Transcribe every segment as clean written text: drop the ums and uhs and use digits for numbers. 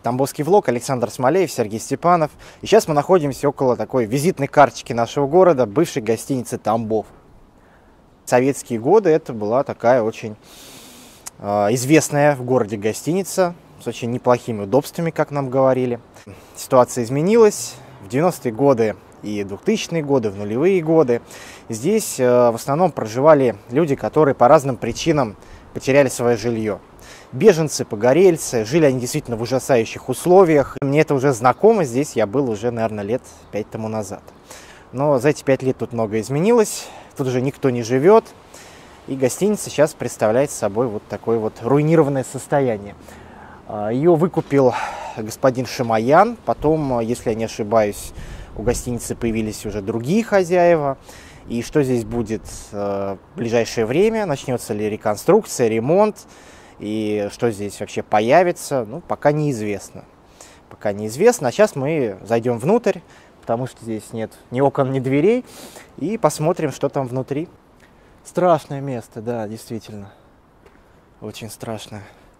Тамбовский влог, Александр Смолеев, Сергей Степанов. И сейчас мы находимся около такой визитной карточки нашего города, бывшей гостиницы «Тамбов». В советские годы это была такая очень известная в городе гостиница с очень неплохими удобствами, как нам говорили. Ситуация изменилась в 90-е годы и 2000-е годы, в нулевые годы. Здесь в основном проживали люди, которые по разным причинам потеряли свое жилье. Беженцы, погорельцы, жили они действительно в ужасающих условиях. Мне это уже знакомо, здесь я был уже, наверное, лет 5 тому назад. Но за эти 5 лет тут многое изменилось, тут уже никто не живет. И гостиница сейчас представляет собой вот такое вот руинированное состояние. Ее выкупил господин Шамаян, потом, если я не ошибаюсь, у гостиницы появились уже другие хозяева. И что здесь будет в ближайшее время, начнется ли реконструкция, ремонт, и что здесь вообще появится, ну, пока неизвестно. Пока неизвестно, а сейчас мы зайдем внутрь, потому что здесь нет ни окон, ни дверей, и посмотрим, что там внутри. Страшное место, да, действительно. Очень страшное.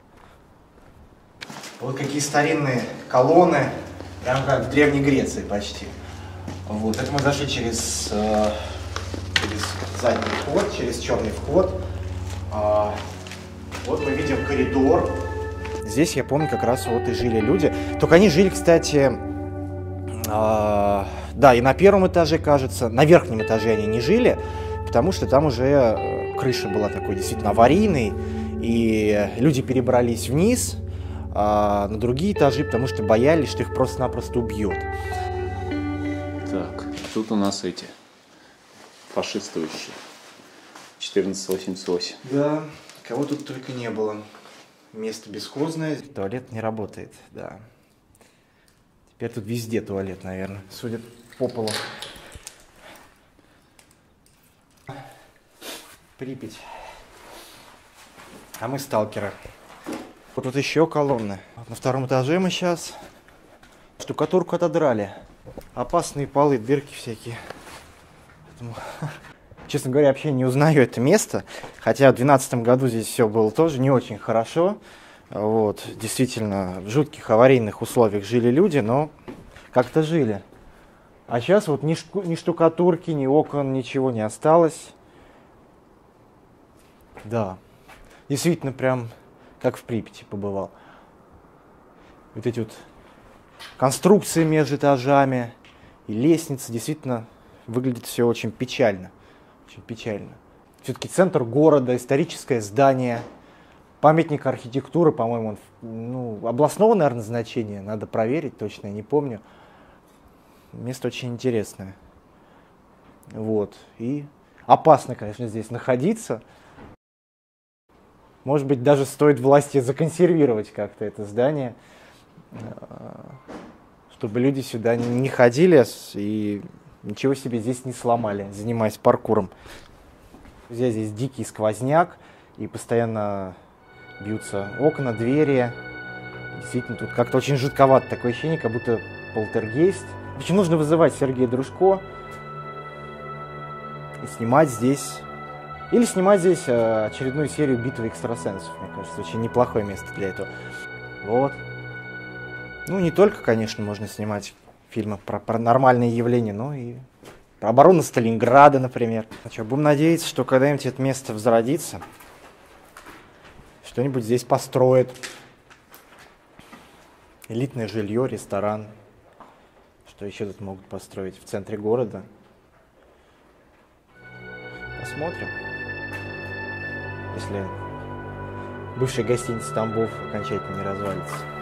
Вот какие старинные колонны, прям как в Древней Греции почти. Вот, это мы зашли через задний вход, через черный вход. Вот мы видим коридор. Здесь, я помню, как раз вот и жили люди. Только они жили, кстати, да, и на первом этаже, кажется. На верхнем этаже они не жили, потому что там уже крыша была такой действительно аварийной. И люди перебрались вниз на другие этажи, потому что боялись, что их просто-напросто убьет. Так, тут у нас эти фашистующие. 1488. Да. Кого тут только не было. Место бесхозное. Туалет не работает, да. Теперь тут везде туалет, наверное, судя по полу. Припять. А мы сталкеры. Вот тут еще колонны. На втором этаже мы сейчас. Штукатурку отодрали. Опасные полы, дырки всякие. Поэтому... Честно говоря, вообще не узнаю это место, хотя в 2012 году здесь все было тоже не очень хорошо. Вот, действительно, в жутких аварийных условиях жили люди, но как-то жили. А сейчас вот ни штукатурки, ни окон, ничего не осталось. Да, действительно, прям как в Припяти побывал. Вот эти вот конструкции между этажами и лестницы, действительно, выглядит все очень печально. Очень печально. Все-таки центр города, историческое здание, памятник архитектуры, по-моему, ну, областного, наверное, значения. Надо проверить, точно, я не помню. Место очень интересное. Вот. И опасно, конечно, здесь находиться. Может быть, даже стоит власти законсервировать как-то это здание, чтобы люди сюда не ходили и ничего себе здесь не сломали, занимаясь паркуром. Здесь дикий сквозняк, и постоянно бьются окна, двери. Действительно, тут как-то очень жутковато, такое ощущение, как будто полтергейст. В общем, нужно вызывать Сергея Дружко и снимать здесь... Или снимать здесь очередную серию «Битвы экстрасенсов», мне кажется. Очень неплохое место для этого. Вот. Ну, не только, конечно, можно снимать фильмы про паранормальные явления, но и про оборону Сталинграда, например. Ну что, будем надеяться, что когда-нибудь это место возродится, что-нибудь здесь построят. Элитное жилье, ресторан. Что еще тут могут построить в центре города? Посмотрим. Если бывшая гостиница Тамбов окончательно не развалится.